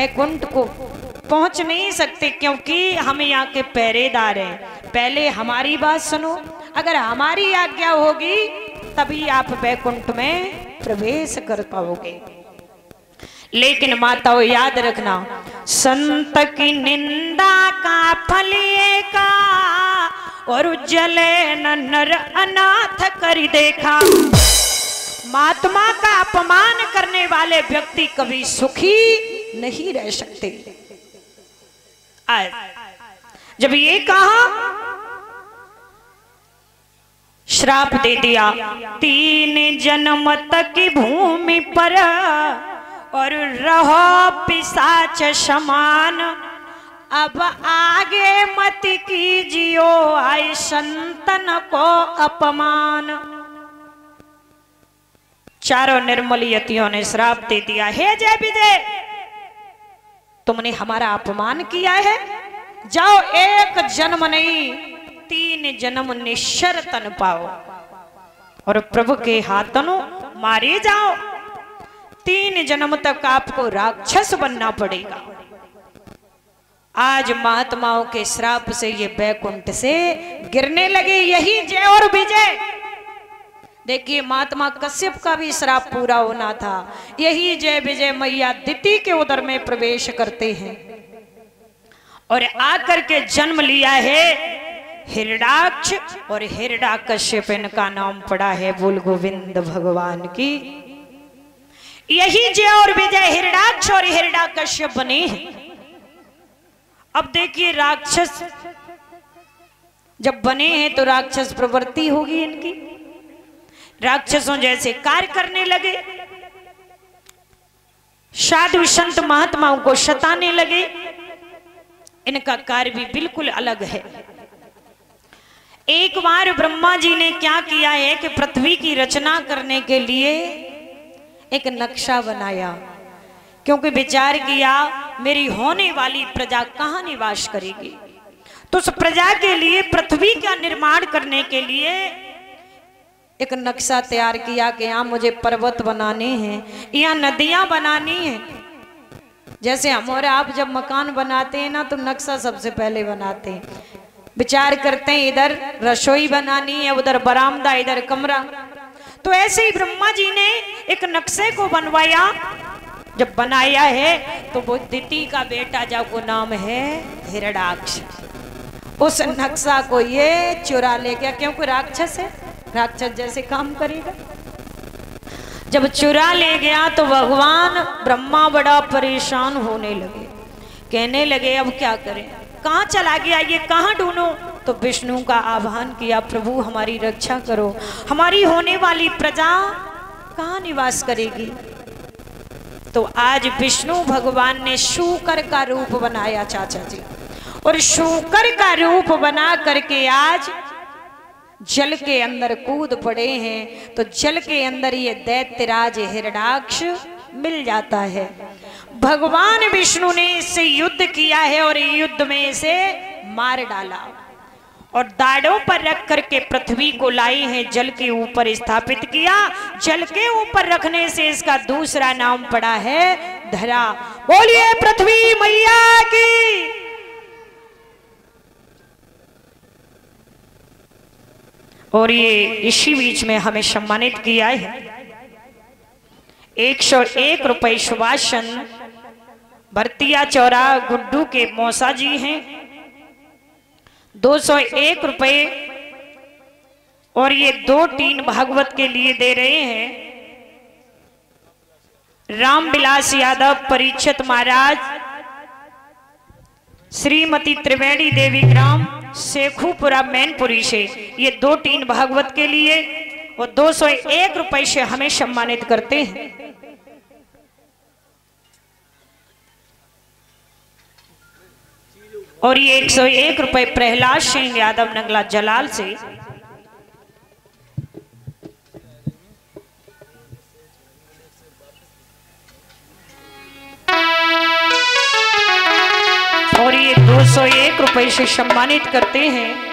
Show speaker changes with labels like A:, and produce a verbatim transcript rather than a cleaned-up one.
A: वैकुंठ को पहुंच नहीं सकते, क्योंकि हम यहाँ के पहरेदार हैं। पहले हमारी बात सुनो, अगर हमारी आज्ञा होगी तभी आप वैकुंठ में प्रवेश कर पाओगे। लेकिन माताओं याद रखना, संत की निंदा का फल ये का, और जले न नर अनाथ कर देखा। महात्मा का अपमान करने वाले व्यक्ति कभी सुखी नहीं रह सकते। आज जब ये कहा, श्राप दे दिया, तीन जन्म तक की भूमि पर और रहो पिशाच समान, अब आगे मत कीजियो आए संतन को अपमान। चारों निर्मल यतियों ने श्राप दे दिया, हे जय विजय, तुमने हमारा अपमान किया है, जाओ एक जन्म नहीं तीन जन्म निश्चर तन पाओ और प्रभु के हाथों मारे जाओ। तीन जन्म तक आपको राक्षस बनना पड़ेगा। आज महात्माओं के श्राप से ये बैकुंठ से गिरने लगे, यही जय और विजय। देखिए महात्मा कश्यप का भी श्राप पूरा होना था, यही जय विजय मैया दिति के उदर में प्रवेश करते हैं और आकर के जन्म लिया है हिरणाक्ष और हिरण्याकश्यप, इनका नाम पड़ा है बोल गोविंद भगवान की। यही जय और विजय हिरणाक्ष और हिरण्याकश्यप बने हैं। अब देखिए राक्षस जब बने हैं तो राक्षस प्रवृत्ति होगी इनकी, राक्षसों जैसे कार्य करने लगे, साधु संत महात्माओं को सताने लगे। इनका कार्य भी बिल्कुल अलग है। एक बार ब्रह्मा जी ने क्या किया है कि पृथ्वी की रचना करने के लिए एक नक्शा बनाया, क्योंकि विचार किया मेरी होने वाली प्रजा कहाँ निवास करेगी, तो उस प्रजा के लिए पृथ्वी का निर्माण करने के लिए एक नक्शा तैयार किया कि यहाँ मुझे पर्वत बनाने हैं, यहाँ नदियां बनानी हैं। जैसे हम और आप जब मकान बनाते हैं ना तो नक्शा सबसे पहले बनाते हैं, विचार करते हैं इधर रसोई बनानी है, उधर बरामदा, इधर कमरा। तो ऐसे ही ब्रह्मा जी ने एक नक्शे को बनवाया। जब बनाया है तो वो दिति का बेटा जाको नाम है हिरण्याक्ष, उस नक्शा को ये चुरा ले गया, क्योंकि राक्षस है, राक्षस जैसे काम करेगा। जब चुरा ले गया तो भगवान ब्रह्मा बड़ा परेशान होने लगे, कहने लगे अब क्या करें, कहाँ चला गया ये, कहाँ ढूंढूं। तो विष्णु का आह्वान किया, प्रभु हमारी रक्षा करो, हमारी होने वाली प्रजा कहाँ निवास करेगी। तो आज विष्णु भगवान ने शूकर का रूप बनाया चाचा जी, और शूकर का रूप बना करके आज जल के अंदर कूद पड़े हैं। तो जल के अंदर ये दैत्यराज हिरण्याक्ष मिल जाता है। भगवान विष्णु ने इससे युद्ध किया है और युद्ध में इसे मार डाला और दाढ़ों पर रख करके पृथ्वी को लाए हैं, जल के ऊपर स्थापित किया। जल के ऊपर रखने से इसका दूसरा नाम पड़ा है धरा। बोलिए पृथ्वी मैया की। और ये इसी बीच में हमें सम्मानित किया है एक सौ एक रुपए सुभाष चंद्र भरतिया चौरा गुड्डू के मौसा जी हैं, दो सौ एक रुपए और ये दो टीन भागवत के लिए दे रहे हैं रामविलास यादव परीक्षित महाराज, श्रीमती त्रिवेणी देवी ग्राम शेखुपुरा मैनपुरी से, ये दो टीन भागवत के लिए और दो सौ एक रुपए से हमें सम्मानित करते हैं। और ये एक सौ एक रुपए प्रहलाद सिंह यादव नंगला जलाल से, और ये दो सौ एक रुपए से सम्मानित करते हैं